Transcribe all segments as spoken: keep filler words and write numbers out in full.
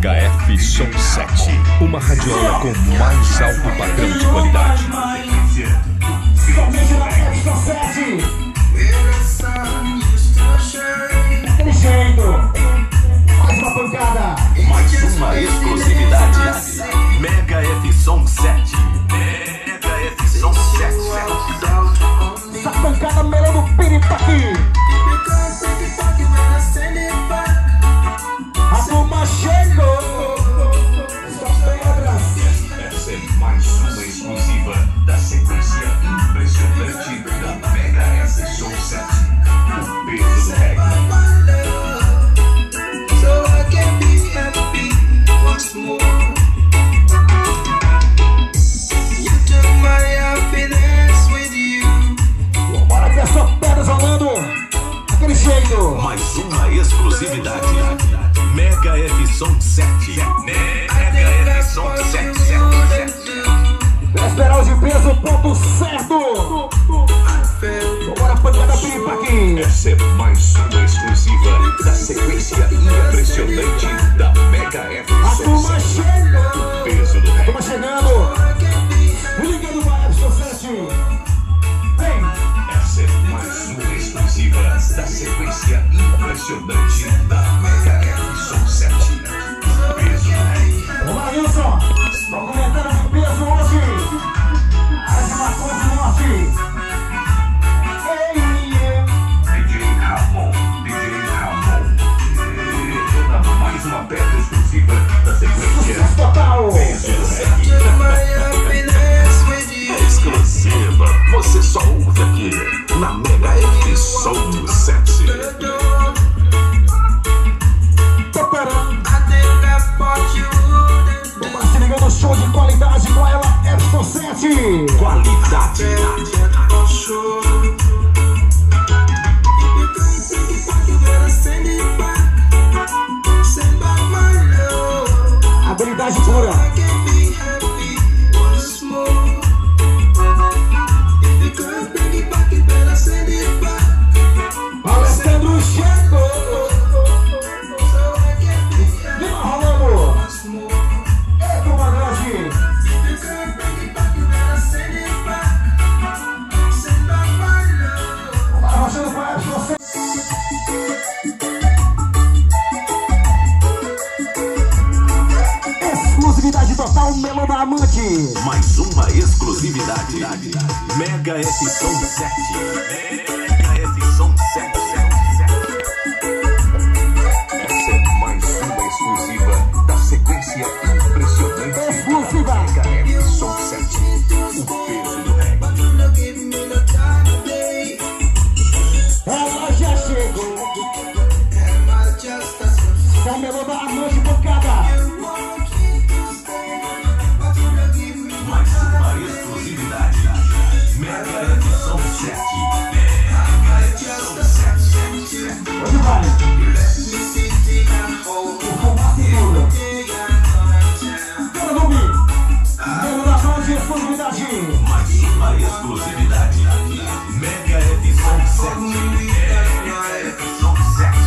Mega F Som sete, uma radiola com mais alto padrão de qualidade. Somente na F Som sete. Daquele jeito. Mais uma pancada. Mais uma exclusividade. Mega F Som sete. Mega F Som sete. Essa pancada melhor do piripaque. A turma chegou. Essa é mais uma exclusiva da sequência impressionante da Mega F Som sete. O peso do reggae. So I can be happy once more. You took my happiness with you. Bora que é só pedras rolando. Aquele jeito. Mais uma exclusividade. Mega F Som sete. Mega F Som sete. Pra esperar os de peso, ponto certo. Bora pancada piripaque. Essa é mais uma exclusiva da sequência impressionante da Mega F A Som turma sete. chegou. O peso do A reggae. turma chegando. Ligando o F Som sete. Vem. Essa é mais uma exclusiva da sequência impressionante da Mega F Som sete. O peso do reggae. Ô Marilson, tô comentando de peso hoje. Área de Marcos do Norte. Ei, D J Ramon, D J Ramon. Toda mais uma peça exclusiva da sequência. sucesso total. Peso do reggae. Exclusiva, você só ouve aqui na Mega F Som sete. Tô parando. Vamos se ligando no show de qualidade com ela, F Som sete. Qualidade. Habilidade pura. Alessandro chegou. Lima rolando. É comandante. Vai rochando com a F Som sete. Exclusividade total, Melô da Amante. Mais uma exclusividade. Mega F Som sete. Mega F Som sete. Essa é mais uma exclusiva da sequência impressionante. Exclusiva. Mega F Som sete. O peso do reggae. Ela já chegou. É o Melô da Amante pancada. Mais uma exclusividade. Mega F Som sete. Mega F Som sete. Onde vai? O formato seguro. Quero dormir. Melô da Amante, exclusividade. Mais uma exclusividade. Mega F Som sete. Mega F Som sete.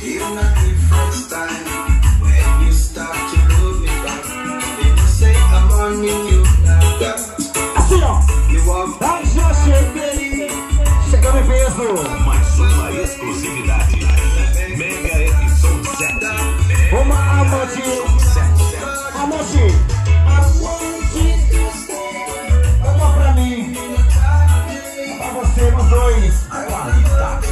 Assim, ó. Aí já cheguei. Chegando em peso. Mais uma exclusividade. Mega F Som sete. Uma amante. Amante. Uma pra mim. Pra você, nós dois. Qualidade.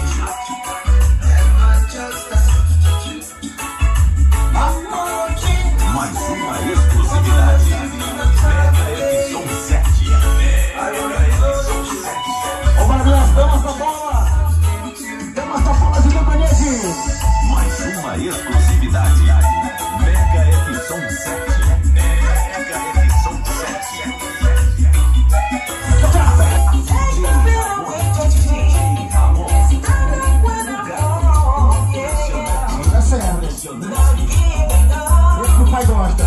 Amante. Mais uma exclusividade. Mega F Som sete. Mega F Som sete. Ô, maravilha, damas da bola. Damas da bola de Campanete. Mais uma exclusividade. Mega F Som sete. Mega F Som sete. Tá certo. Esse que o pai gosta.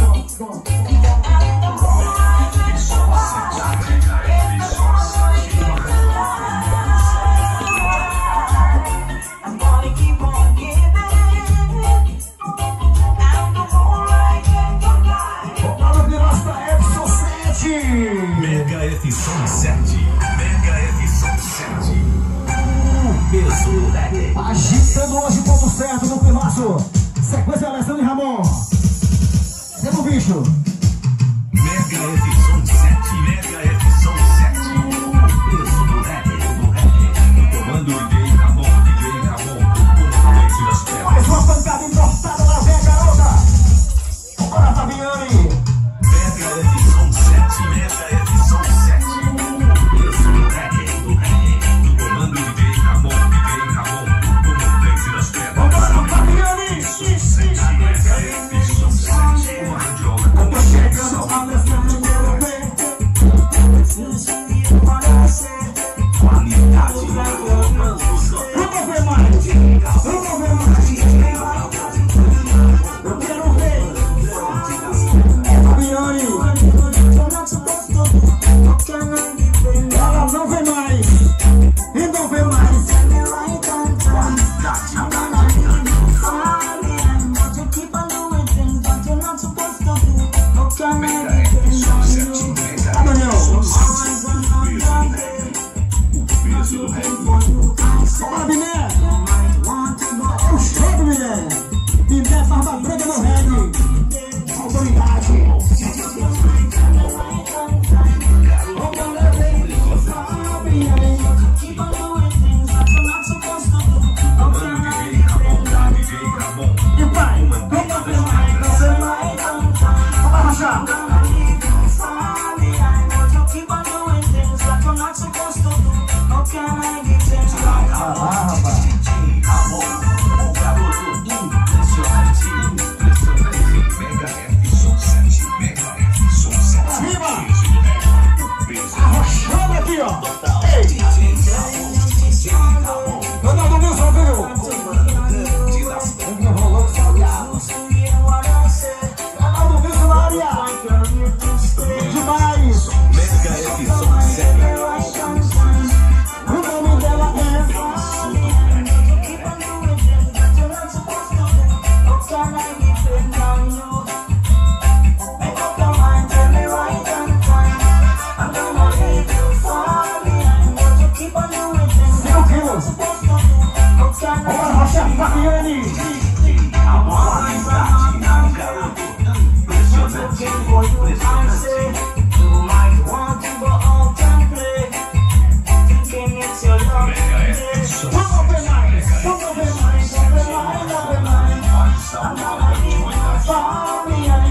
I'm gonna keep on giving. I'm the whole right. bicho. Sequência Alessandro e Ramon. Cadê o bicho? Mega F Som sete. Mega F Som sete. O peso do reggae, do reggae. No comando D J Ramon, D J Ramon. O comandante das pedras. Mais uma pancada importada lá vem a garota. Bora, Fabiane. Mega F Som sete. Mega F Som sete. O peso do reggae, do reggae. No comando D J Ramon, D J Ramon. O comandante das pedras. Bora, Fabiane. Mega F Som sete. Uma radiola com Tô chegando, Alessandro e meu bem. qualidade. Vamos ver mais. Vamos ver mais. Eu quero ver. Fabiane. Ela não vê mais. E não vê mais. Mega F Som sete. Mega Ah, Daniel. peso do reggae. Bora, Biné. É o show do Biné. Biné, barba branca no reggae. Autoridade. D J Ramon. E vai. Vamos ver mais. Vamos arranjar. Ah, rapaz. O garoto impressionante, impressionante. Mega F Som sete. Mega F Som sete. Arriba. Peso Arrochando aqui, ó. Ei. D J Ramon. D J Ramon. Ronaldo Wilson, viu? Comandante das pedras. Rolando salgado. Ronaldo Wilson na área. Demais. Mega F Som sete. O nome dela é... Cinco quilos. Bora, Rocha, Fabiane. A qualidade. Um garoto impressionante, impressionante. Mega F Som Vamos ver mais. Vamos ver mais. Vamos ver mais. Vamos ver mais. mais saudável de verdade.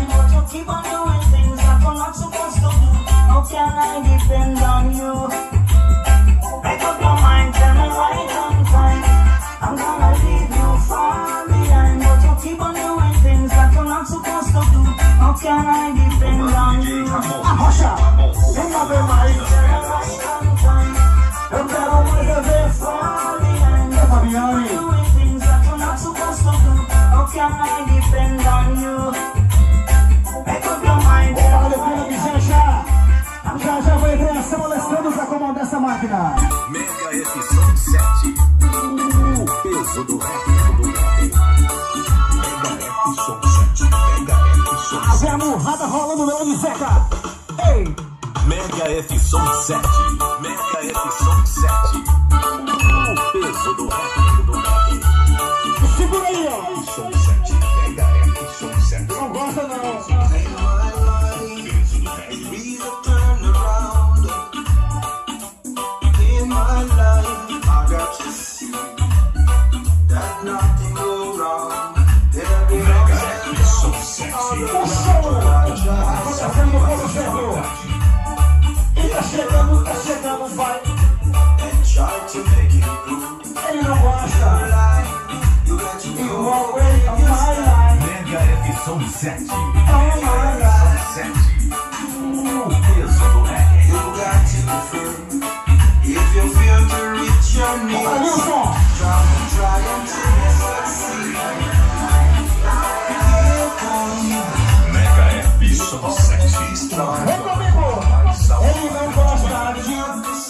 Can I depend on D J you? Ramon. Arrocha. Ramon. Vamos ver mais. Eu quero mais é ver. É Fabiane. Can I depend on you? Make up your mind. Vale a pena que já já. Já já vai entrar São Alessandro pra comandar essa máquina. Mega F Som sete. O peso do reggae, do reggae. Mega F Som sete. Mega F Som A sete. Zé Murrada rolando no de Zeca. Ei. Mega F Som sete. Mega F Som sete. O peso do reggae, do reggae. Segura aí, ó. Som sete. Mega F Som sete. Não gosta não. Peso do reggae. Mega F Som sete. O som acontecendo no povo certo. E tá chegando, tá chegando, vai. Ele não gosta. You always on my line. Mega F Som sete. On my line. sete. O peso do reggae. Bora, Wilson. Mega F Som sete. Vem comigo. Ele não gosta de...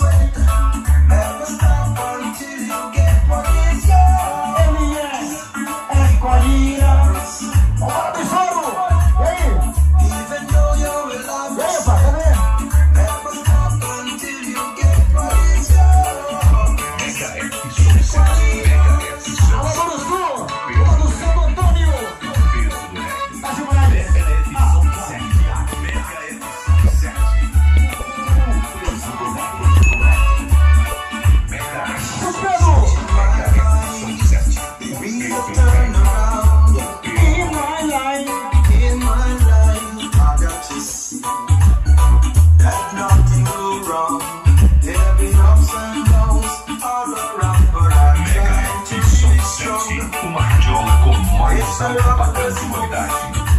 Ele é... É escolhida. Bora, besouro. E aí? E aí, pá, cadê? Mega F Som sete. Mega F Som Alô, do Sul. Alô, do Sul, doutor. salto padrão de qualidade.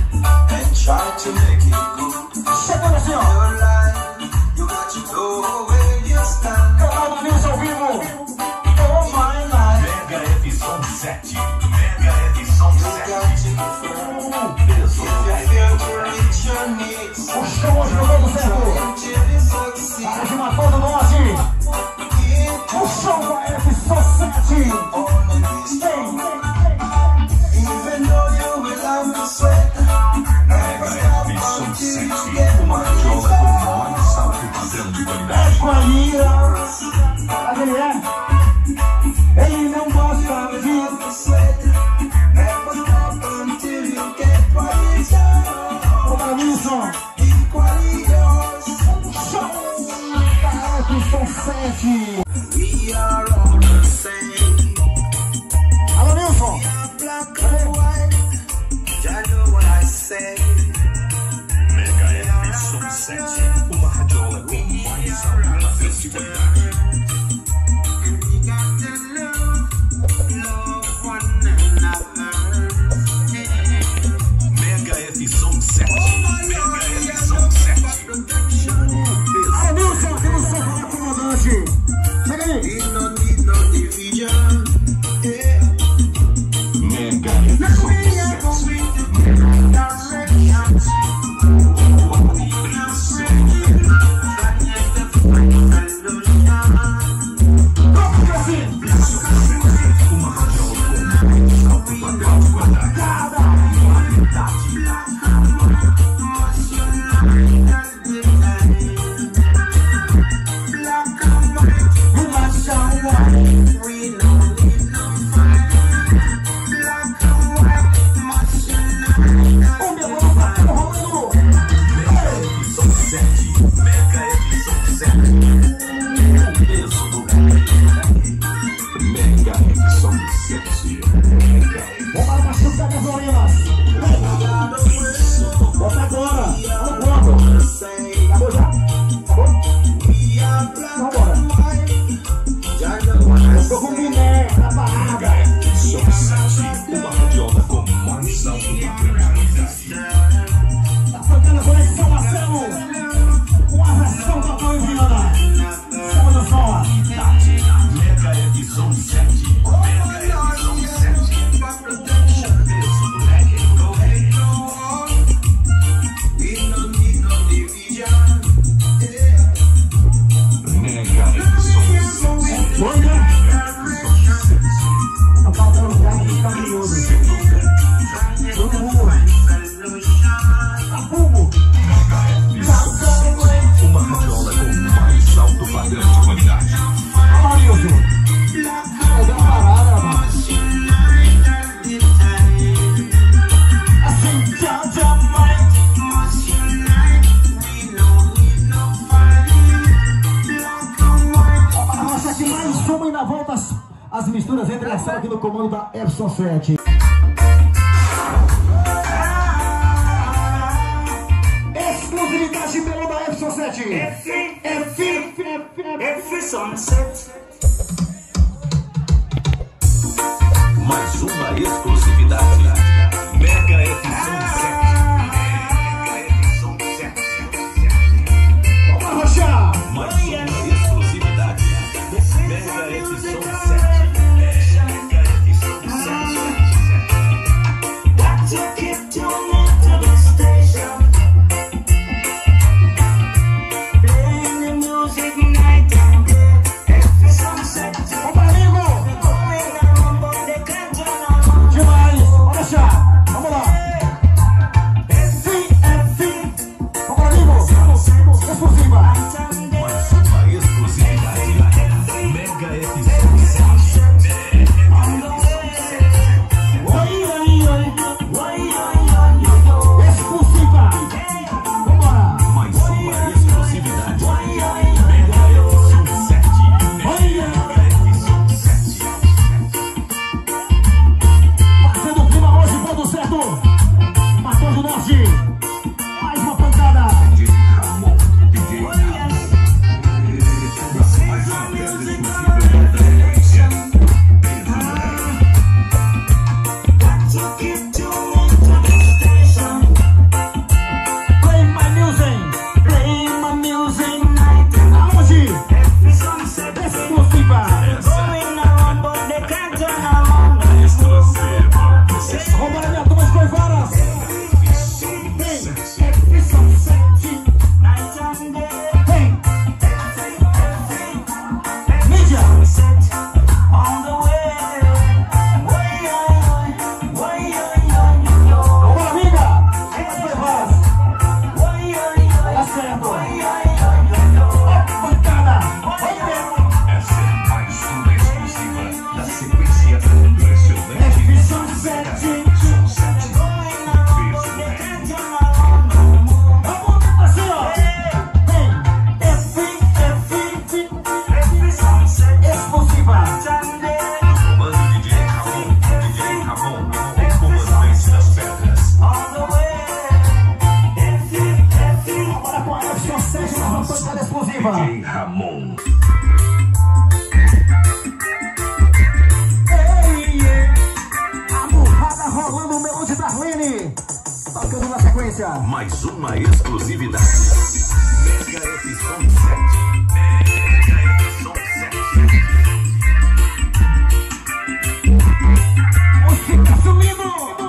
Chegando assim, ó. Canal Nilson ao vivo. Oh my life. Mega F Som sete. Mega F Som sete. Peso O show hoje no Novo Certo. Para de matar do norte. O show da F Som sete. Mega F Som sete. Uma radiola com mais salto padrão de qualidade. Com a Lira. Sabe ele é? Ele não gosta de... Ô, Nilson. Show da F Som sete. Alô, Nilson. Mega F Som sete. Uma radiola com mais salto padrão de qualidade. Mega F Som sete. Mega F Som sete. Alô, Nilson, aqui no som do comandante. Chega aí. Mega F Som sete. Uma radiola com mais salto padrão de qualidade. Bota agora. Vamos, acabou já? Acabou? Vambora. Eu tô com o Miné na parada. Som sete. Uma radiola com mais salto padrão de qualidade. Tá tocando a conexão Marcelo. Com a versão da Tão Viana. Estamos no som. Mega F Som sete. Mega F Som sete. Peso do reggae. Go reggae. Mega F Som sete. Foi, né? Tá faltando um carro de caminhoso. Todo mundo. Tá fumo. Uma radiola com mais alto padrão de qualidade. Olha lá, Nilson. Pegou a parada, mano. Assim, tchau, tchau, mãe. Ó, para rocha aqui mais uma e na volta as, as misturas entre a sala aqui no comando da F Som sete. Exclusividade pelo da F Som sete. F, F, F, F Som sete. Mais uma exclusividade. Mega F Som sete. Mega F Som sete. Vamos rochar. Mais uma exclusividade. Mega F Som sete. Mega F Som sete. Got to keep tuning to the station, playing the music night and day. F Som sete. Vamos, amigo. Going around, but they can't turn around. Demais. Vamos rochar. Vamos lá. F, F. Vamos, amigo. Exclusiva. Mais uma exclusividade. Mega F Som sete. Oi, oi, oi. Exclusiva. Vambora. Mais uma exclusividade. Mega F Som sete. Mega F Som sete. Fazendo o clima hoje, ponto certo. Matou do Norte. Mais uma pancada. D J Ramon. D J Ramon. Mais uma pedra exclusiva da frequência. Got to keep tuning exclusiva. D J Ramon. Ei, a burrada rolando o melão de Darlene. Tocando na sequência. Mais uma exclusividade. Mega F Som sete. Mega F Som sete. Música sumindo.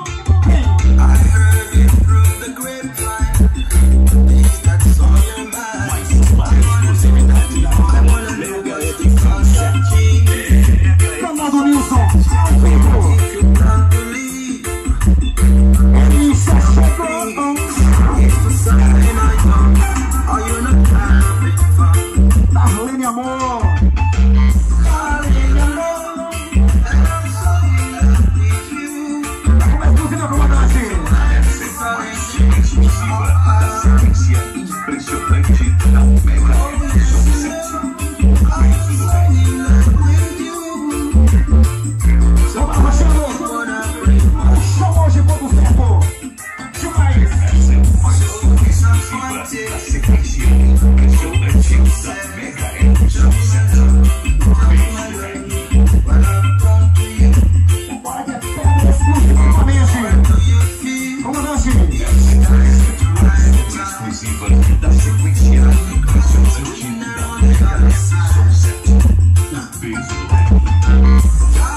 Mais uma exclusividade. Mega F Som sete. Danado Nilson, ao vivo. Elisa chegou. Darlene Amor. Darlene Amor. Como é que você vai comandar assim? Exclusiva da sequência impressionante da Mega F Som sete. Vamos arrochando. O show hoje ponto certo. Demais. Essa é mais uma exclusiva da sequência impressionante da Mega F Som sete. Bora que é pega exclusivamente. Comandante. Exclusiva da sequência impressionante da Mega F Som sete. O peso do rap.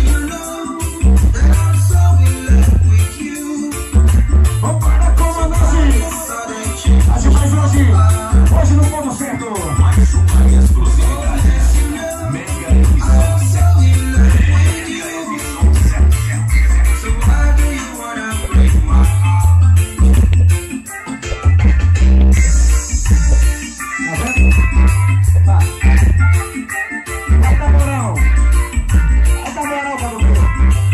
Vambora, comandante. A demais hoje. Hoje no ponto certo. Mais uma exclusividade. Mega F Som sete. Mega F Som sete. Tá vendo? Vai. Vai dar moral. Vai dar moral para o meu.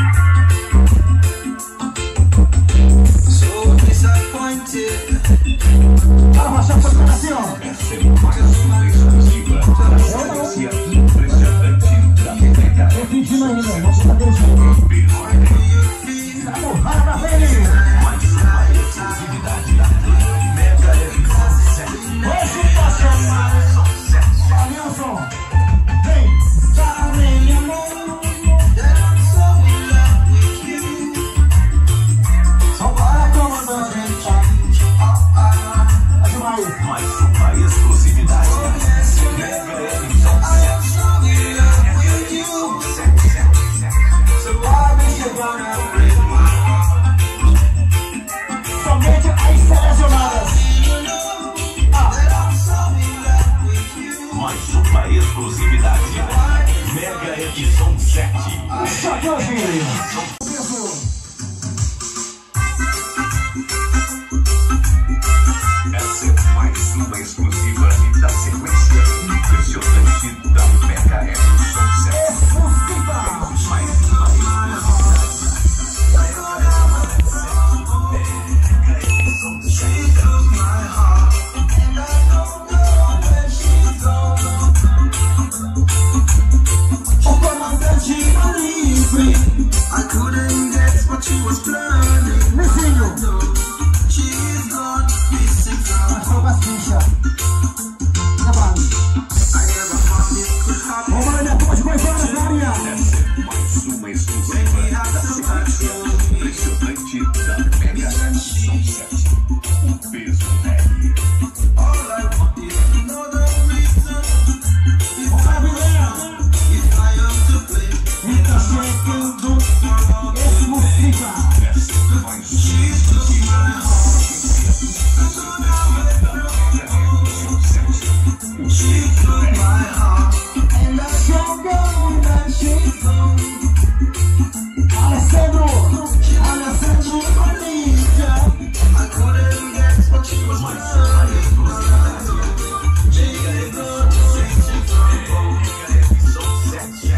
Para baixar essa coisa assim, ó. Essa é mais uma exclusiva da sequência impressionante da Mega Tô F pedindo Som ainda. sete. Vamos fazer o jogo. Peso. Tá borrada da Lene. Mais uma exclusividade da Mega F Som sete. Hoje tá chamado. Som sete. Nilson. Vem. Darlene Amor. Vambora, comandante. É demais. Mais uma exclusividade. Mega F Som sete. Mega F Som sete. Somente as selecionadas. Mais uma exclusividade. Mega F Som sete. Só de hoje. Isso. Essa é mais uma exclusiva da sequência impressionante da Mega F Som sete. Exclusiva. Mais uma exclusividade. Mega F Som sete. O comandante livre. I couldn't get what she was planning. Licinho. She's gone missing from. Passou com a ficha. Trabalho. I never thought this could happen. Vamos lá, depois vai embora na área. Essa é mais uma exclusiva da sequência impressionante da Mega F Som sete. O peso do rap. All I want is to know the reason. If Vamos lá, Vilé. if I am to blame, Fica chegando. Exclusiva. Essa é mais uma exclusiva da Mega F Som sete. O peso do rap. my heart. And I Jogando na gente. Alessandro. Alessandro Bonita. I couldn't get what she was Mais planning. uma exclusividade. Mega F Som sete.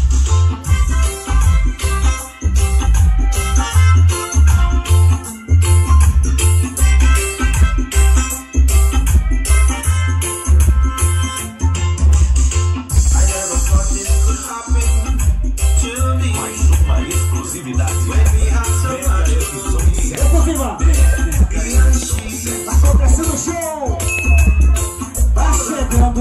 I never thought this could happen to me. Mais uma exclusividade. We had so Mega much F Som sete. Exclusiva. he and she. Tá acontecendo o show. Tá chegando.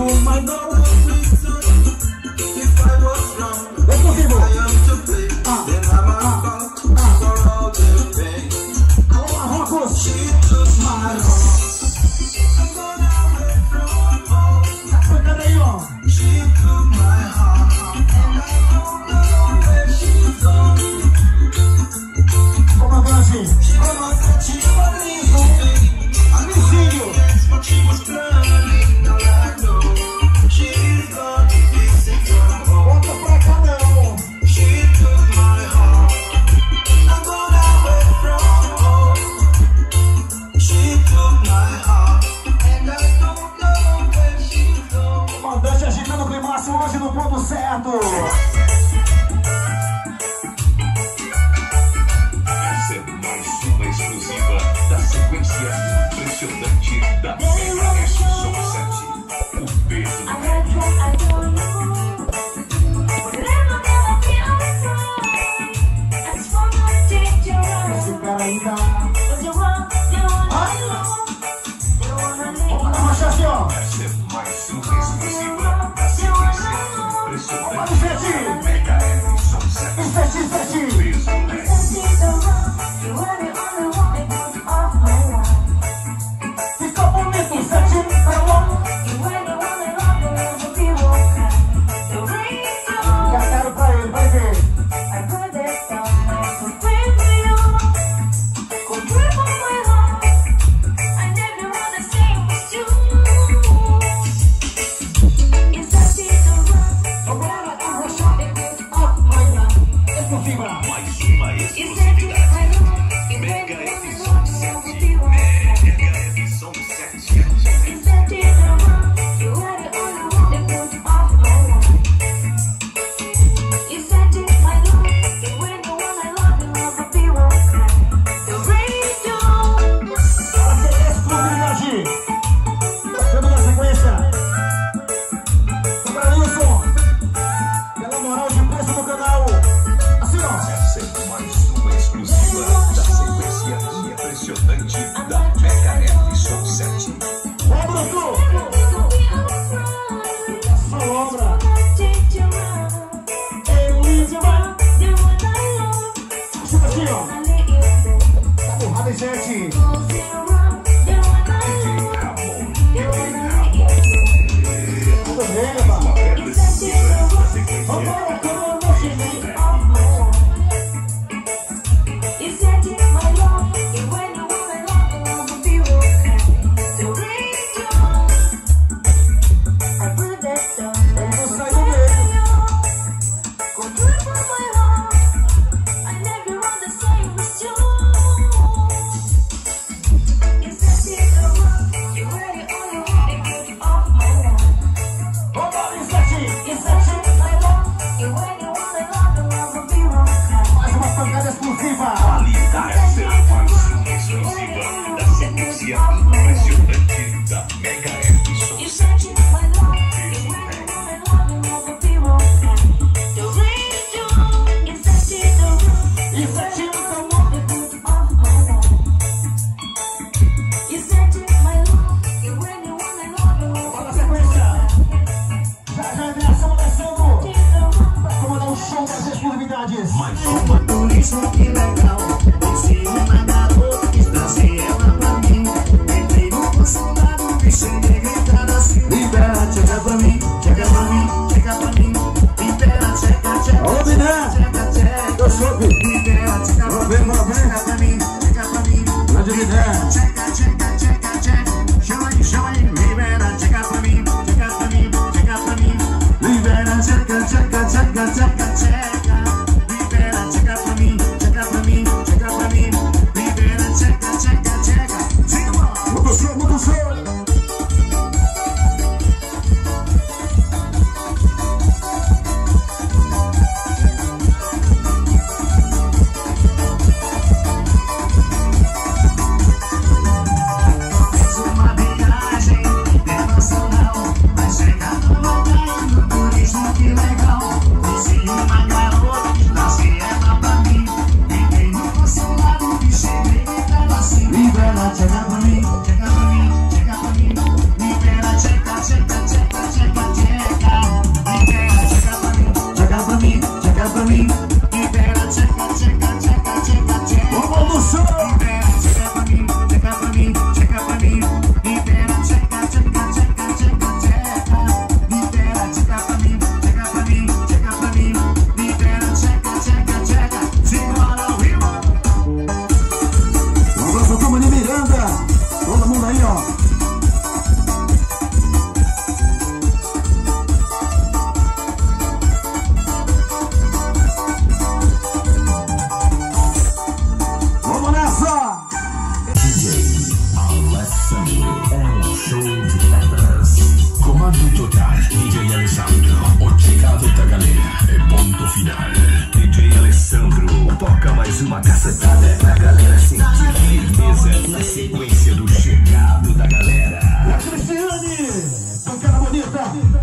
final. D J Alessandro toca mais uma cacetada pra galera sentir firmeza na sequência do chegado da galera. E a Cristiane, pancada bonita.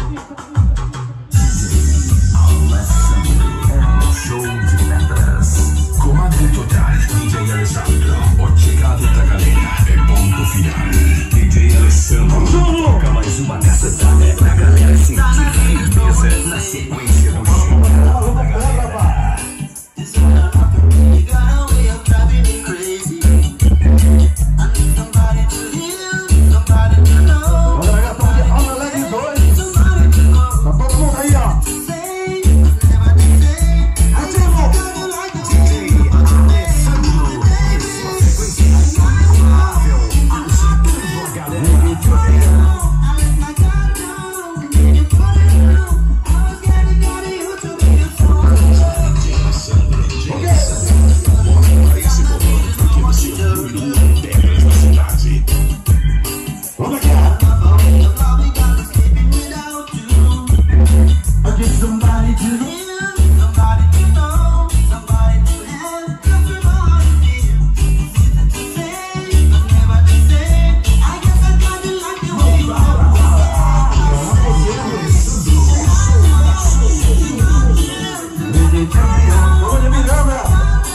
Alessandro é um show de letras. Comando total, D J Alessandro. O chegado da galera é ponto final. D J Alessandro toca mais uma cacetada pra galera sentir firmeza na sequência do chegado da galera. You got a way of driving me crazy. I need somebody to hear, somebody to know. Olha aí, estamos de Alma Leg dois. Somebody to know. Tá todo mundo aí, ó. Say, never to say. I just got you like a D J Alessandro, uma sequência inigualável, agitando a galera. I let my guard down, and then you put it on. I was getting, getting you to be a song. Vamos aqui, ó. Probably got me sleeping without you. I get somebody to hear, somebody to know, somebody to have, just to know how you feel. To say, but never to say. I guess I got you like the way you are. Vamos de Miranda.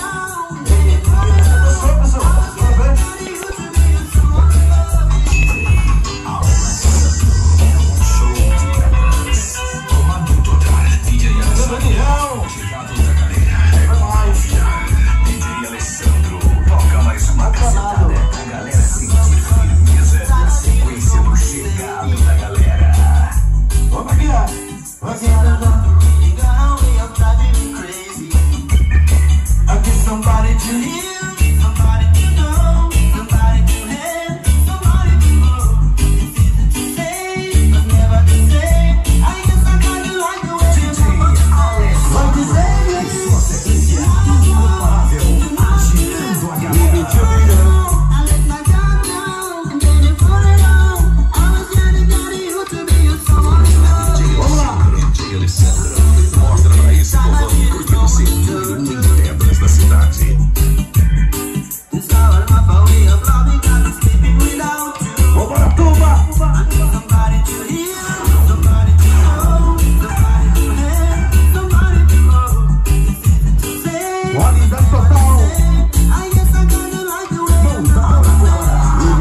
Pessoal, pessoal, tudo bem? Show de letras. Comando total, D J Alessandro. Daniel. Chegado da galera é ponto final. D J Alessandro toca mais uma cacetada pra galera sentir firmeza na sequência do chegado da galera. Vamos aqui, ó. Vamos aqui. You got a way of driving me crazy. I get somebody to hear, somebody to know, somebody to have, somebody to know. It's easy to say, but never to say. I guess I got you like the way you do. Vai dizer. Sua sequência incomparável, agitando a galera. I let my guard down, and then you put it on. I was getting, getting you to be a song. Vamos lá. D J Alessandro mostra pra esse povão que você em pedras da cidade. It's not my way of loving, got me sleeping without you. Vambora, turma. I need somebody to hear, somebody to know, somebody to have, somebody to know. It's easy to say, Qualidade total. I guess I got you like the way you know.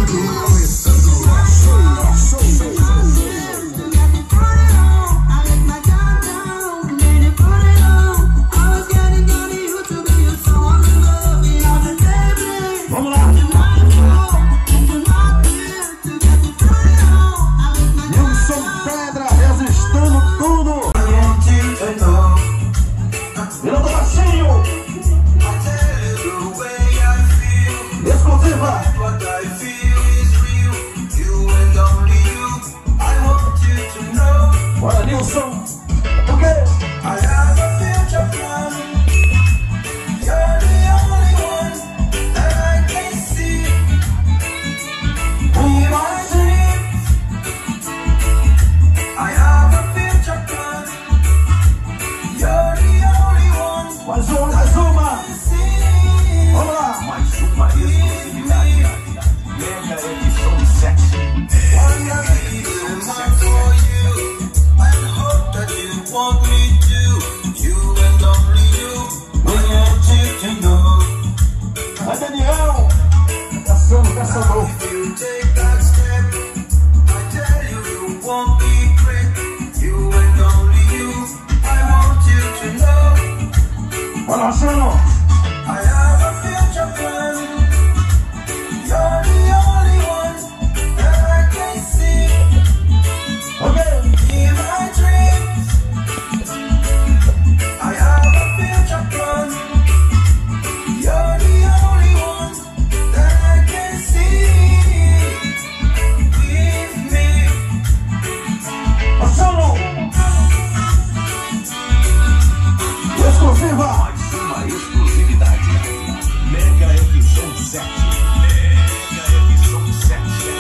I let my guard down, and then you put it on. I was getting, getting you to be a song in love. The other day, babe. Vamos lá. Nilson Pedra resistando tudo. Virando baixinho. Exclusiva. Bora, Nilson. Ok. Mais uma, mais uma. Vamos lá. Mais uma exclusividade. Mega edição sete. Vai, Daniel. Caçando, caçador. Bora, Rachando. Ok. Rachando. Exclusiva. Mais uma exclusividade. Mega edição sete. Mega edição sete.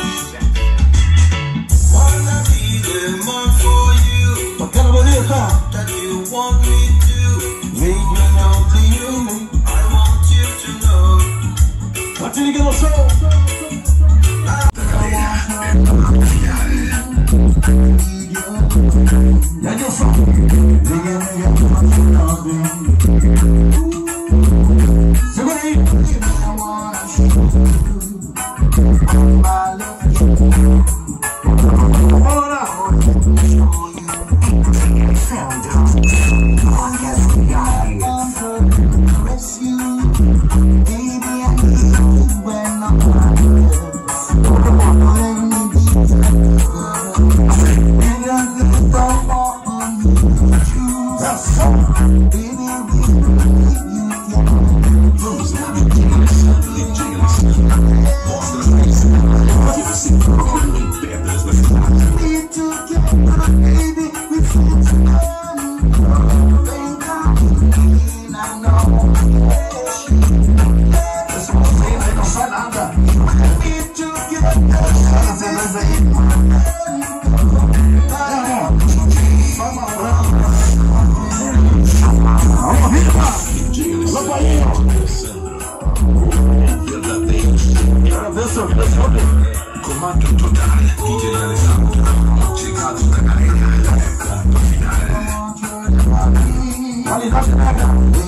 Bacana bonita. That you want me to Já te liga no show. E aí, eu sou. Segura aí. Bora. Comando total, D J Alessandro, chegados da galera, ponto final. Qualidade pega.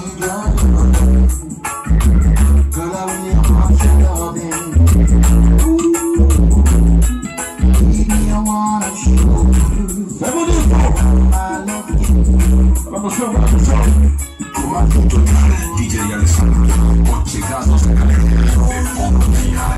É bonito. Vamos show, vamos show. Comando total, D J Alessandro, chegados da galera, ponto final.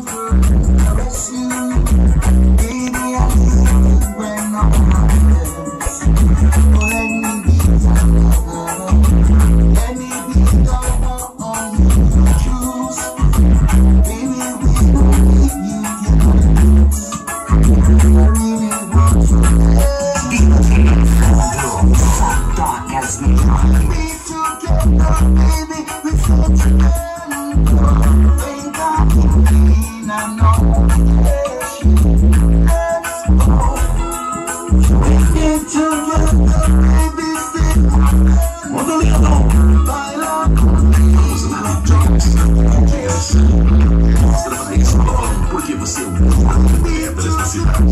Porque você é o único pedras da cidade.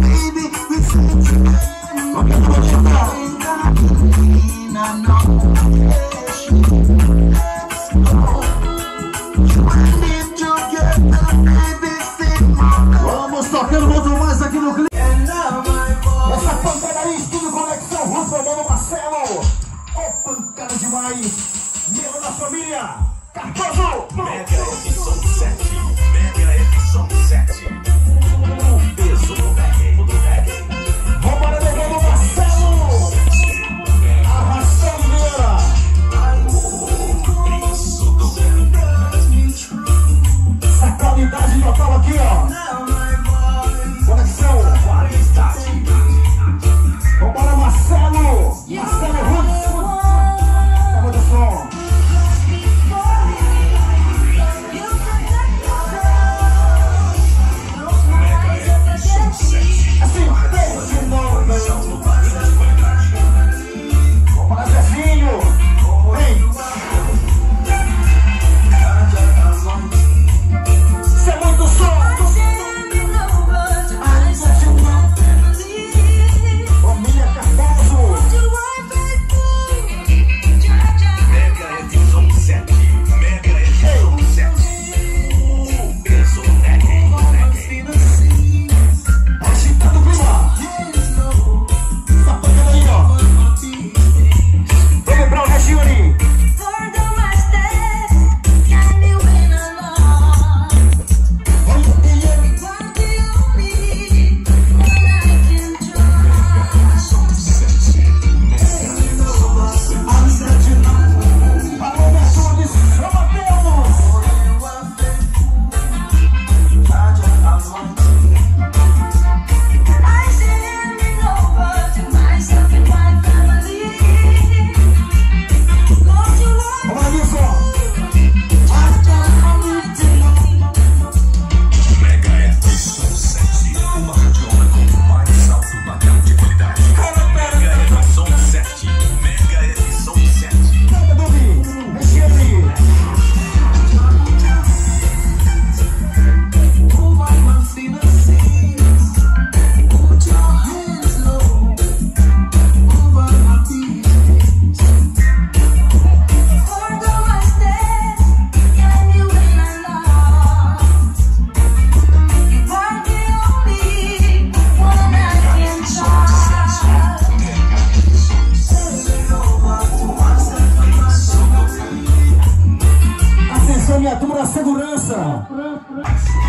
Vamos tocando muito mais aqui no clipe. Essa pancadaria, estúdio Conexão Russa, mano Marcelo. É pancada demais. Meu da família, Cardoso. Mega edição sete. Mega edição sete. O peso do reggae. Do reggae. Vambora, meu mano Marcelo. Arrastando Vieira. Isso do reggae. Essa qualidade total aqui, ó. Conexão. Qualidade. Vambora, Marcelo. Marcelo Roots. Tamo do som. Assim, esse nome. Vambora, Zezinho. Vem. Isso é muito som. segurança.